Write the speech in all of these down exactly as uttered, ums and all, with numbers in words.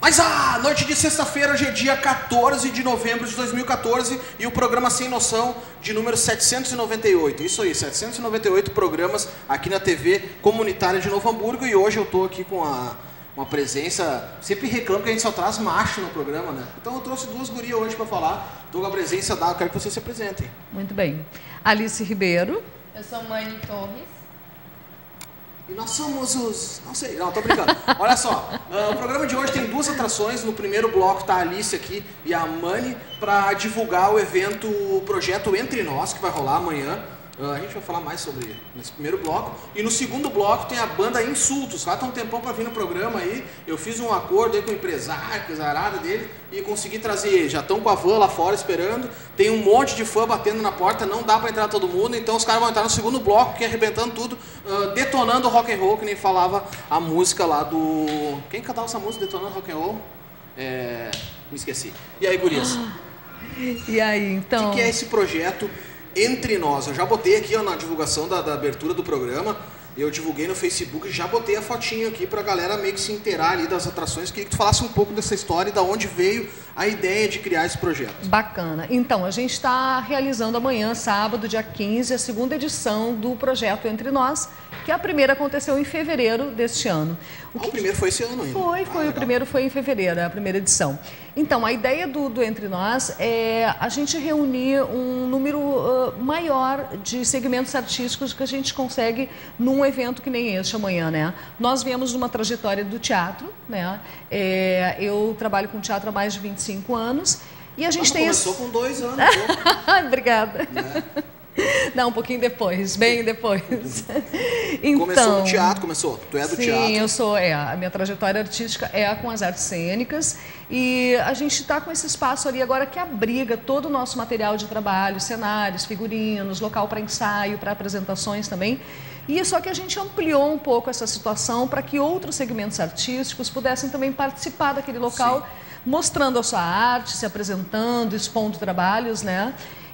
Mas a noite de sexta-feira, hoje é dia quatorze de novembro de dois mil e quatorze e o programa Sem Noção de número setecentos e noventa e oito. Isso aí, setecentos e noventa e oito programas aqui na T V comunitária de Novo Hamburgo e hoje eu tô aqui com a, uma presença, sempre reclamo que a gente só traz macho no programa, né? Então eu trouxe duas gurias hoje para falar, tô com a presença da, eu quero que vocês se apresentem. Muito bem. Alice Ribeiro. Eu sou Mani Torres. E nós somos os... não sei, não, tô brincando. Olha só, uh, o programa de hoje tem duas atrações. No primeiro bloco tá a Alice aqui e a Mani para divulgar o evento, o projeto Entre Nós, que vai rolar amanhã. Uh, a gente vai falar mais sobre nesse primeiro bloco. E no segundo bloco tem a banda Insultos. Lá tá um tempão para vir no programa aí. Eu fiz um acordo aí com o empresário, com a zarada dele, e consegui trazer eles. Já estão com a van lá fora esperando. Tem um monte de fã batendo na porta, não dá para entrar todo mundo. Então os caras vão entrar no segundo bloco, que é arrebentando tudo, uh, detonando rock and roll, que nem falava a música lá do... Quem cantava essa música, Detonando Rock and Roll? É... Me esqueci. E aí, gurias? E aí, então... O que, que é esse projeto Entre Nós? Eu já botei aqui ó, na divulgação da, da abertura do programa, eu divulguei no Facebook, já botei a fotinho aqui pra galera meio que se inteirar ali das atrações. Queria que tu falasse um pouco dessa história e da onde veio a ideia de criar esse projeto. Bacana. Então, a gente está realizando amanhã, sábado, dia quinze, a segunda edição do projeto Entre Nós, que a primeira aconteceu em fevereiro deste ano. O, que... ah, o primeiro foi esse ano ainda? Foi, foi. Ah, o primeiro foi em fevereiro, a primeira edição. Então, a ideia do, do Entre Nós é a gente reunir um número uh, maior de segmentos artísticos que a gente consegue num evento que nem este amanhã, né? Nós viemos de uma trajetória do teatro, né? É, eu trabalho com teatro há mais de vinte e cinco anos e a gente ah, tem... Começou esse... com dois anos. Obrigada. Né? Não, um pouquinho depois, bem depois. Então, começou no teatro, começou? Tu é do sim, teatro? Sim, eu sou, é, a minha trajetória artística é com as artes cênicas e a gente está com esse espaço ali agora que abriga todo o nosso material de trabalho, cenários, figurinos, local para ensaio, para apresentações também. E só que a gente ampliou um pouco essa situação para que outros segmentos artísticos pudessem também participar daquele local, sim, mostrando a sua arte, se apresentando, expondo trabalhos, né?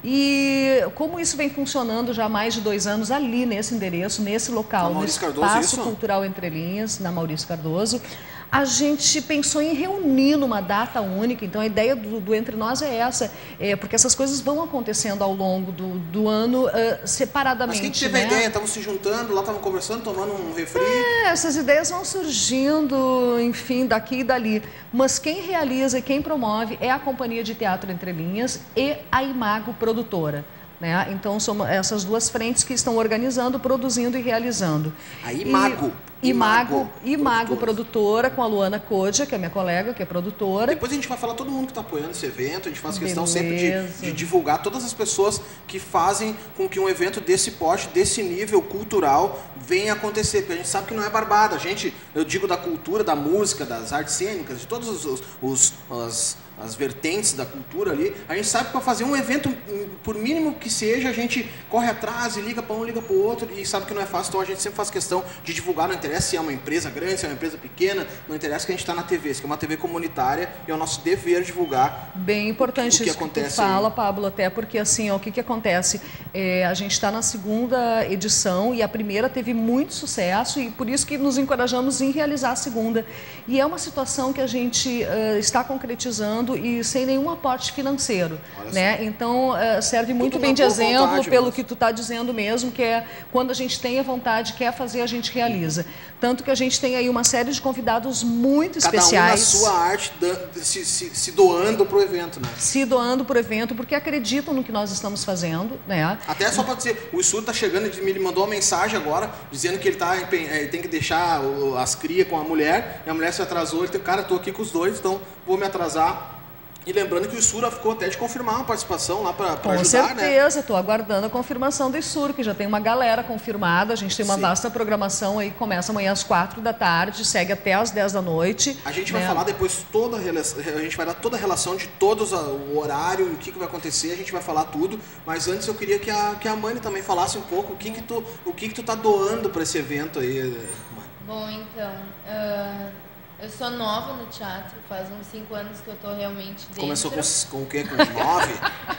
E como isso vem funcionando já há mais de dois anos ali nesse endereço, nesse local, no Espaço Cultural Entre Linhas, na Maurício Cardoso, a gente pensou em reunir numa data única. Então a ideia do, do Entre Nós é essa, é, porque essas coisas vão acontecendo ao longo do, do ano uh, separadamente. Mas quem teve né? a ideia? Estavam se juntando, lá estavam conversando, tomando um refri? É, essas ideias vão surgindo, enfim, daqui e dali. Mas quem realiza e quem promove é a Companhia de Teatro Entre Linhas e a Imago Produtora. Né? Então, são essas duas frentes que estão organizando, produzindo e realizando. A Imago. E, Imago, Imago Produtora, com a Luana Kodia, que é minha colega, que é produtora. Depois a gente vai falar todo mundo que está apoiando esse evento, a gente faz questão sempre de, de divulgar todas as pessoas que fazem com que um evento desse porte, desse nível cultural, venha acontecer. Porque a gente sabe que não é barbada. A gente, eu digo da cultura, da música, das artes cênicas, de todos os, os, os, os as vertentes da cultura ali, a gente sabe que para fazer um evento, por mínimo que seja, a gente corre atrás e liga para um, liga para o outro, e sabe que não é fácil, então a gente sempre faz questão de divulgar, não interessa se é uma empresa grande, se é uma empresa pequena, não interessa que a gente está na T V, se é uma T V comunitária, e é o nosso dever divulgar. Bem importante o que, o que isso acontece que tu fala, aí. Pablo, até porque assim, ó, o que, que acontece? É, a gente está na segunda edição e a primeira teve muito sucesso e por isso que nos encorajamos em realizar a segunda. E é uma situação que a gente uh, está concretizando e sem nenhum aporte financeiro, né? Então uh, serve muito Tudo bem de exemplo vontade, pelo mas... que tu está dizendo mesmo, que é quando a gente tem a vontade, quer fazer, a gente realiza. Tanto que a gente tem aí uma série de convidados muito Cada especiais. Um na sua arte, se, se, se doando para o evento, né? Se doando para o evento, porque acreditam no que nós estamos fazendo, né? Até só para dizer, o Isur está chegando, ele me mandou uma mensagem agora, dizendo que ele, tá, ele tem que deixar as crias com a mulher, e a mulher se atrasou, ele tem, cara, estou aqui com os dois, então vou me atrasar. E lembrando que o Isur ficou até de confirmar uma participação lá para ajudar, Com certeza, estou né? aguardando a confirmação do Isur, que já tem uma galera confirmada, a gente tem uma Sim. vasta programação aí, começa amanhã às quatro da tarde, segue até às dez da noite. A gente né? vai falar depois toda a relação, a gente vai dar toda a relação de todos, o horário, o que, que vai acontecer, a gente vai falar tudo, mas antes eu queria que a, que a Mani também falasse um pouco o que que tu, o que que tu tá doando para esse evento aí, Mani. Bom, então... Uh... Eu sou nova no teatro, faz uns cinco anos que eu tô realmente dentro. Começou com, com o quê? Com nove?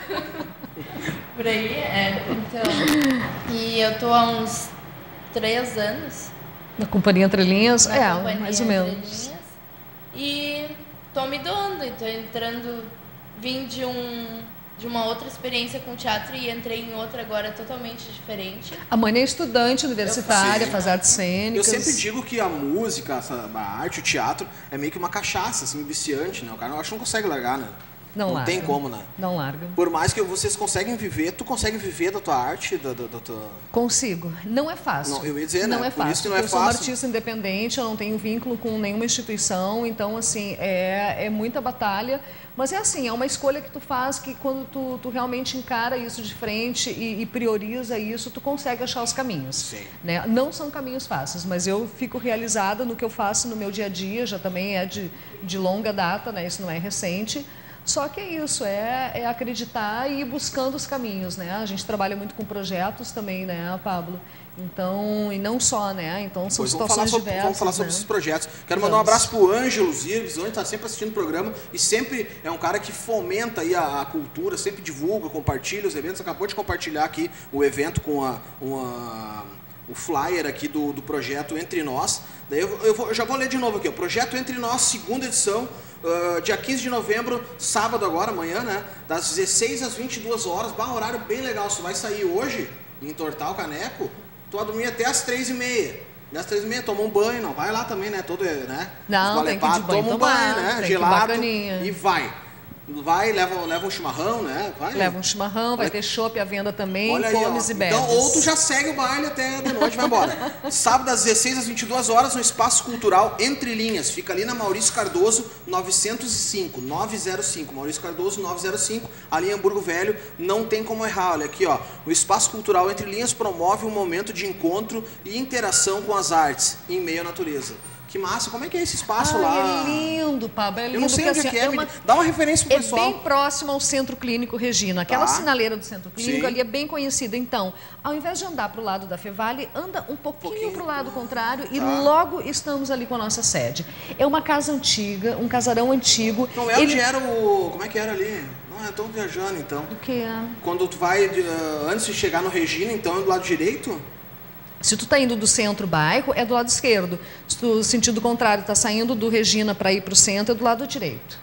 Por aí, é. Então, e eu tô há uns três anos. Na Companhia Entre Linhas? Na é, Companhia mais ou Entre menos. Linhas. E tô me doando, tô entrando, vim de um de uma outra experiência com teatro e entrei em outra agora totalmente diferente. A mãe é estudante universitária, faz artes cênicas. Eu sempre digo que a música, a arte, o teatro é meio que uma cachaça, assim, viciante, né? O cara acho que não consegue largar, né? Não, não larga. tem como, né? Não larga. Por mais que vocês conseguem viver, tu consegue viver da tua arte, da, da, da tua... Consigo. Não é fácil. Não, eu ia dizer, não né? é Por fácil. isso que não é eu sou fácil. uma artista independente, eu não tenho vínculo com nenhuma instituição, então, assim, é, é muita batalha. Mas é assim, é uma escolha que tu faz que quando tu, tu realmente encara isso de frente e, e prioriza isso, tu consegue achar os caminhos. Sim. Né? Não são caminhos fáceis, mas eu fico realizada no que eu faço no meu dia a dia, já também é de, de longa data, né? Isso não é recente. Só que é isso, é, é acreditar e ir buscando os caminhos, né? A gente trabalha muito com projetos também, né, Pablo? Então, e não só, né? Então, são Pois, situações vamos falar sobre, diversas, vamos falar sobre né? esses projetos. Quero Vamos. mandar um abraço pro Ângelo Zirves, onde está sempre assistindo o programa e sempre é um cara que fomenta aí a, a cultura, sempre divulga, compartilha os eventos. Acabou de compartilhar aqui o evento com a, uma, o flyer aqui do, do projeto Entre Nós. Daí eu, eu, vou, eu já vou ler de novo aqui, ó. Projeto Entre Nós, segunda edição. Uh, dia quinze de novembro, sábado agora, amanhã, né? Das dezesseis às vinte e duas horas. Bah, um horário bem legal. Se tu vai sair hoje, entortar o caneco, tu vai dormir até às três e meia. Das três e meia, toma um banho, não. Vai lá também, né? Todo, né? Não, tem que ir de banho toma um tomar, banho, né? tem Gelado. que ir E vai. Vai, leva, leva um chimarrão, né? Vai. Leva um chimarrão, vai Olha, ter chopp à venda também, olha aí, comes ó. e bebes. Então, ou tu já segue o baile até de noite e vai embora. Sábado, das dezesseis às vinte e duas horas, no Espaço Cultural Entre Linhas. Fica ali na Maurício Cardoso, novecentos e cinco, novecentos e cinco. Maurício Cardoso, novecentos e cinco, ali em Hamburgo Velho. Não tem como errar. Olha aqui, ó. O Espaço Cultural Entre Linhas promove um momento de encontro e interação com as artes em meio à natureza. Que massa, como é que é esse espaço Ai, lá? É lindo, Pablo, é lindo. Eu não sei porque, onde assim, é que é, é uma... dá uma referência pro É pessoal. bem próximo ao Centro Clínico Regina. Aquela Tá. sinaleira do Centro Clínico Sim. ali é bem conhecida. Então, ao invés de andar para o lado da Fevale, anda um pouquinho, pouquinho. para o lado contrário e Tá. logo estamos ali com a nossa sede. É uma casa antiga, um casarão antigo. Não é onde era o... Como é que era ali? Não, eu tô viajando, então. O que é? Quando tu vai, de, uh, antes de chegar no Regina, então, é do lado direito? Se tu está indo do centro bairro, é do lado esquerdo. Se tu, sentido contrário, está saindo do Regina para ir para o centro, é do lado direito.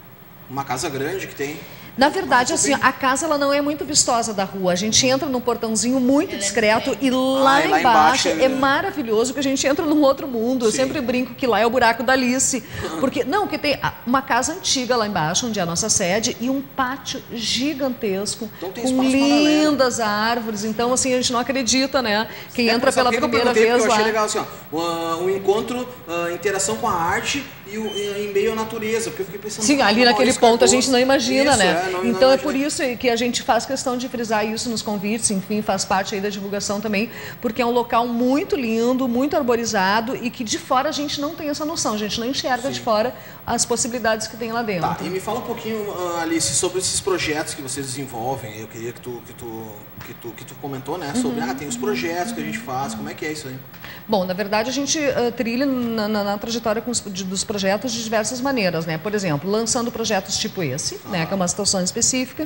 Uma casa grande que tem. Na verdade, Ah, assim, bem. a casa ela não é muito vistosa da rua. A gente entra num portãozinho muito Ela é discreto diferente. e lá, Ah, e lá embaixo, embaixo é- é maravilhoso que a gente entra num outro mundo. Eu Sim. sempre brinco que lá é o buraco da Alice. Porque, não, que tem a- uma casa antiga lá embaixo, onde é a nossa sede, e um pátio gigantesco, Então tem com espaço pra galera. lindas árvores. Então, assim, a gente não acredita, né? Quem É, entra mas sabe pela por que que eu primeira perguntei? vez Porque eu achei lá. legal assim, ó, o, o encontro, a interação com a arte e o, e- em meio à natureza, porque eu fiquei pensando... Sim, ah, ali o naquele Maurício ponto a Cardoso, gente não imagina, isso, né? é, não- não então é por imaginei. isso que a gente faz questão de frisar isso nos convites, enfim, faz parte aí da divulgação também, porque é um local muito lindo, muito arborizado e que de fora a gente não tem essa noção, a gente não enxerga Sim. de fora as possibilidades que tem lá dentro. Tá, e me fala um pouquinho, ah, Alice, sobre esses projetos que vocês desenvolvem. Eu queria que tu, que tu, que tu, que tu comentou, né? Sobre, Uhum. ah, tem os projetos que a gente faz, como é que é isso aí? Bom, na verdade a gente uh, trilha na, na, na trajetória com os, de, dos projetos de diversas maneiras, né? Por exemplo, lançando projetos tipo esse, né? Que é uma situação específica.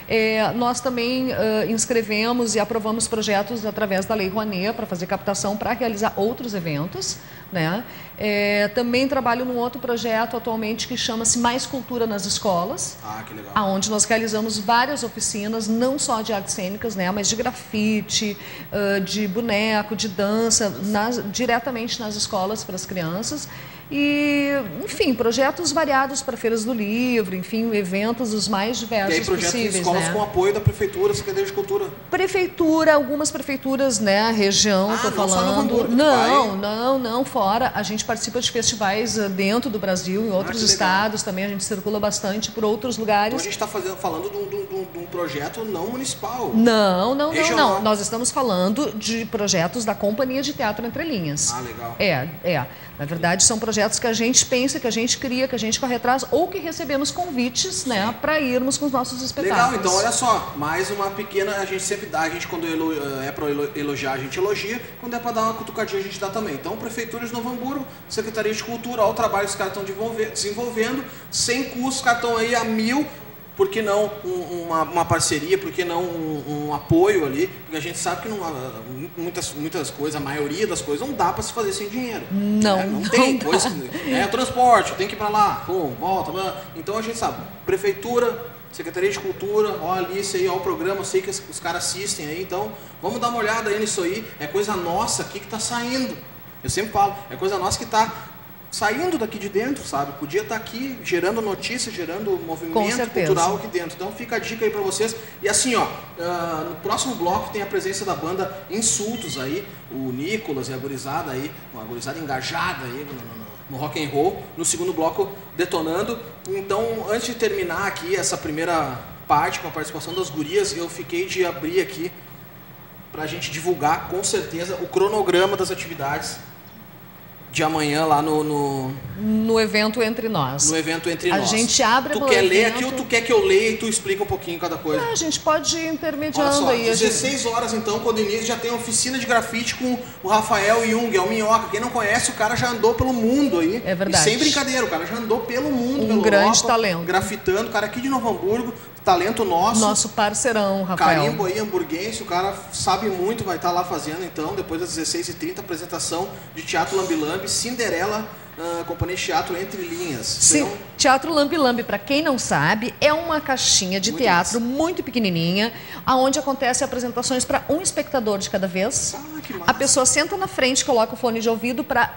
É, nós também uh, inscrevemos e aprovamos projetos através da Lei Rouanet para fazer captação para realizar outros eventos, né? É, também trabalho num outro projeto atualmente que chama-se Mais Cultura nas Escolas. Ah, que legal. Aonde nós realizamos várias oficinas, não só de artes cênicas, né, mas de grafite, uh, de boneco, de dança, nas, diretamente nas escolas para as crianças. E, enfim, projetos variados para feiras do livro, enfim, eventos os mais E diversos aí projetos em possíveis. escolas né? com apoio da Prefeitura, Secretaria de Cultura. Prefeitura, algumas prefeituras, né, região, Ah, tô não só Novo falando. Hamburgo, tu Não, vai? não, não, fora. A gente participa de festivais uh, dentro do Brasil, em outros que legal. estados também, a gente circula bastante por outros Então lugares. a gente está falando de um, de, um, de um projeto não municipal. Não, não, não, Regional. não. Nós estamos falando de projetos da Companhia de Teatro Entre Linhas. Ah, legal. É, é. Na verdade, são projetos que a gente pensa, que a gente cria, que a gente corre atrás, ou que recebemos convites, né, para irmos com os nossos espetáculos. Legal, então olha só, mais uma pequena, a gente sempre dá, a gente quando elo, é para elogiar, a gente elogia, quando é para dar uma cutucadinha, a gente dá também. Então, Prefeitura de Novo Hamburgo, Secretaria de Cultura, olha o trabalho que os caras estão desenvolvendo, sem custo, os caras estão aí a mil, por que não um, uma, uma parceria, por que não um, um apoio ali? Porque a gente sabe que não, muitas, muitas coisas, a maioria das coisas não dá para se fazer sem dinheiro. Não, né? não, não tem dá. coisa. É transporte, tem que ir para lá, pum, volta. Blá. Então a gente sabe, prefeitura, Secretaria de Cultura, ó a Alice aí, ó o programa, eu sei que os, os caras assistem aí, então vamos dar uma olhada aí nisso aí. É coisa nossa aqui que está saindo. Eu sempre falo, é coisa nossa que está saindo daqui de dentro, sabe? Podia estar aqui gerando notícia, gerando movimento cultural aqui dentro. Então fica a dica aí para vocês. E assim, ó, uh, no próximo bloco tem a presença da banda Insultos aí, o Nicolas e a gurizada aí, uma gurizada engajada aí no, no, no rock and roll. No segundo bloco, detonando. Então, antes de terminar aqui essa primeira parte com a participação das gurias, eu fiquei de abrir aqui para a gente divulgar, com certeza, o cronograma das atividades de amanhã lá no, no... no evento Entre Nós. No evento Entre a Nós. A gente abre Tu no quer evento... ler aqui ou tu quer que eu leia e tu explica um pouquinho cada coisa? Ah, a gente pode ir intermediando. Olha só, aí. dezesseis horas então, quando inicia, já tem oficina de grafite com o Rafael Jung, é o Minhoca. Quem não conhece, o cara já andou pelo mundo aí. É verdade. E sem brincadeira, o cara já andou pelo mundo, um pela grande Europa, talento. grafitando, o cara aqui de Novo Hamburgo, talento nosso. Nosso parceirão, Rafael. Carimbo aí, hamburguense, o cara sabe muito, vai estar lá fazendo então, depois das dezesseis e trinta, apresentação de Teatro Lambi Lambi, Cinderela, uh, Companhia de Teatro Entre Linhas. Sim, Serão... Teatro Lambi Lambi, para quem não sabe, é uma caixinha de muito teatro massa. muito pequenininha, onde acontecem apresentações para um espectador de cada vez. Ah, que massa. A pessoa senta na frente, coloca o fone de ouvido para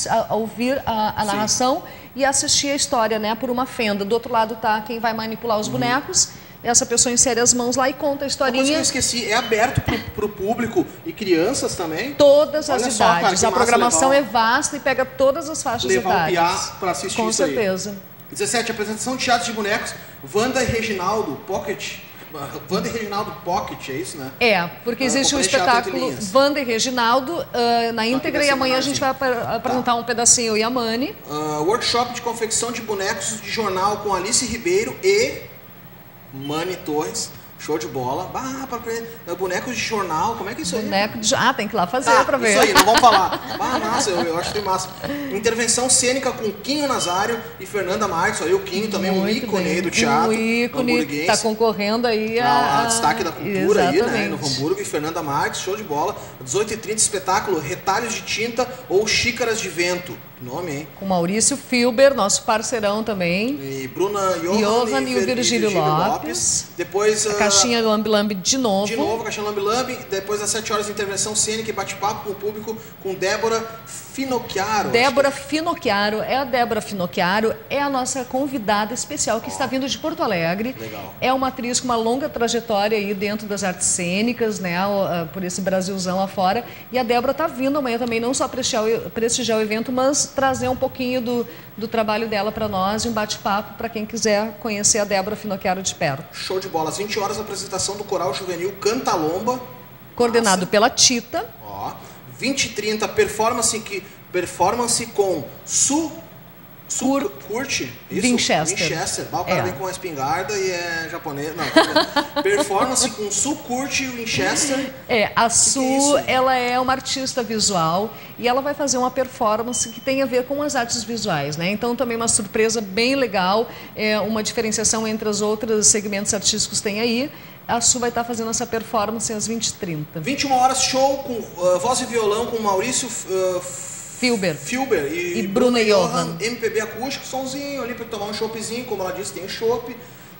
ouvir a, a narração e assistir a história, né, por uma fenda. Do outro lado tá quem vai manipular os uhum. bonecos. Essa pessoa insere as mãos lá e conta a historinha. Uma coisa que eu esqueci, é aberto para o público e crianças também? Todas as Olha idades. só, cara, que a programação levar, é vasta e pega todas as faixas levar etárias. o Piá para assistir Com isso certeza. aí. dezessete, apresentação de teatro de bonecos, Wanda e Reginaldo, Pocket. Wanda e Reginaldo Pocket, é isso, né? É, porque existe um espetáculo Wanda e Reginaldo uh, na íntegra e amanhã a gente vai apresentar tá. um pedacinho, e a Mani. Uh, workshop de confecção de bonecos de jornal com Alice Ribeiro e Mani Torres. Show de bola. Ah, pra... bonecos de jornal, como é que é isso aí? Boneco de... Ah, tem que ir lá fazer ah, pra ver. Isso aí, não vamos falar. Ah, massa, eu, eu acho que tem massa. Intervenção cênica com Quinho Nazário e Fernanda Marques. Aí o Quinho também, um ícone aí do teatro. Um ícone, tá concorrendo aí a... a destaque da cultura. Exatamente. Aí, né? No Hamburgo e Fernanda Marques, show de bola. dezoito e trinta, espetáculo Retalhos de Tinta ou Xícaras de Vento. Nome, hein? Com Maurício Filber, nosso parceirão também. E Bruna Johan, Johan e, e o Virgílio, Virgílio Lopes. Lopes. Depois... A caixinha do Lambi Lambi de novo. De novo, a caixinha Lambi Lambi. Depois das sete horas de intervenção cênica e bate-papo com o público com Débora Finocchiaro. Débora Finocchiaro. É a Débora Finocchiaro, é a nossa convidada especial que oh. está vindo de Porto Alegre. Legal. É uma atriz com uma longa trajetória aí dentro das artes cênicas, né, por esse Brasilzão afora. E a Débora está vindo amanhã também, não só prestigiar o, prestigiar o evento, mas trazer um pouquinho do, do trabalho dela para nós e um bate-papo para quem quiser conhecer a Débora Finocchiaro de perto. Show de bola. Às vinte horas, a apresentação do Coral Juvenil Cantalomba. Coordenado Nossa. pela Tita. Ó, vinte e trinta, performance, que, performance com Su... Su Cur... Curte? Isso? Winchester. Winchester. O cara é. vem com a espingarda e é japonês. Não, performance com Su Curte Winchester. É, a Su, que que é ela é uma artista visual e ela vai fazer uma performance que tem a ver com as artes visuais, né? Então também uma surpresa bem legal, é uma diferenciação entre os outros segmentos artísticos que tem aí. A Su vai estar fazendo essa performance às vinte e trinta. vinte e uma horas, show com uh, voz e violão com Maurício uh, Filber, Filber e, e Bruna Johan. M P B acústico, somzinho ali para tomar um choppzinho, como ela disse, tem um chopp.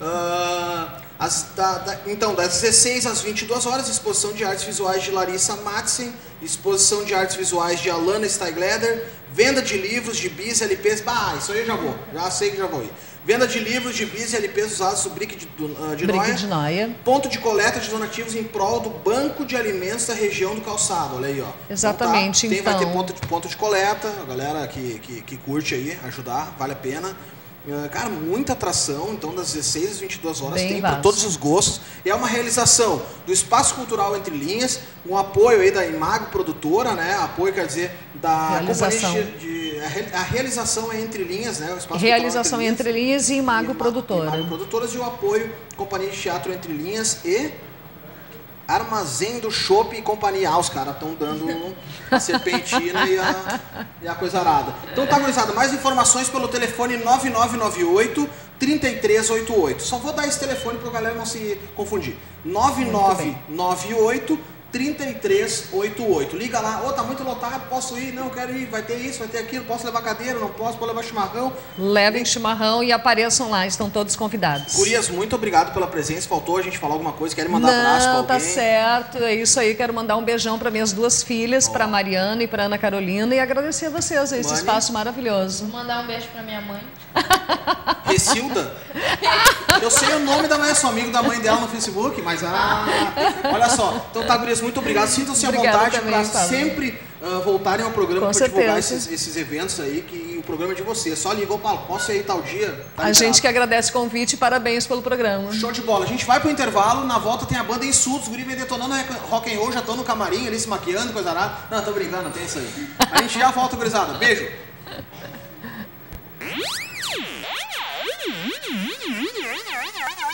Uh, as, da, da, então, das dezesseis às vinte e duas horas, exposição de artes visuais de Larissa Madsen, exposição de artes visuais de Alana Steigleder, venda de livros, de bis, L Ps. Bah, isso aí eu já vou, já sei que já vou ir. Venda de livros, de bis e L Ps usados do Brick de, uh, de, Brick Noia. de Noia. Ponto de coleta de donativos em prol do Banco de Alimentos da região do Calçado. Olha aí, ó. Exatamente, então. Tá. Tem, então. Vai ter ponto de, ponto de coleta, a galera que, que, que curte aí, ajudar, vale a pena. Uh, cara, muita atração, então das dezesseis às vinte e duas horas Bem tem para todos os gostos. E é uma realização do Espaço Cultural Entre Linhas, um apoio aí da Imago Produtora, né? Apoio, quer dizer, da realização. Companhia de, de a, a realização é Entre Linhas, né? O Espaço realização Cultural Entre Linhas, Entre Linhas e Imago e, Produtora. Imago Produtoras e o apoio Companhia de Teatro Entre Linhas e Armazém do Chopp e Companhia. Ah, os caras estão dando a serpentina e a, e a coisa arada. Então tá, gurizada, mais informações pelo telefone nove nove nove oito, trinta e três oitenta e oito. Só vou dar esse telefone para a galera não se confundir. nove nove nove oito, trinta e três oitenta e oito. Liga lá, ô, oh, tá muito lotado, posso ir? Não, quero ir, vai ter isso, vai ter aquilo, posso levar cadeira, não posso, posso levar chimarrão. Levem chimarrão e apareçam lá, estão todos convidados. Gurias, muito obrigado pela presença. Faltou a gente falar alguma coisa, querem mandar não, abraço pra alguém? Tá certo, é isso aí, quero mandar um beijão para minhas duas filhas, oh. para Mariana e para Ana Carolina, e agradecer a vocês, a esse Mani. espaço maravilhoso. Vou mandar um beijo para minha mãe. Recilda? Eu sei o nome da mãe, sou amigo da mãe dela no Facebook, mas ah, olha só. Então tá, gurias, muito obrigado. Sintam-se à vontade para sempre uh, voltarem ao programa para divulgar esses, esses eventos aí, que o programa é de vocês. Só ligou, Paulo, posso ir tal dia? Tá a liberado. Gente que agradece o convite e parabéns pelo programa. Show de bola. A gente vai pro intervalo, na volta tem a banda Insultos, os guris vem detonando rock and roll, já estão no camarim ali se maquiando, coisa arada. Não, tô brincando, não tem isso aí. A gente já volta, gurizada. Beijo. Mm-hmm.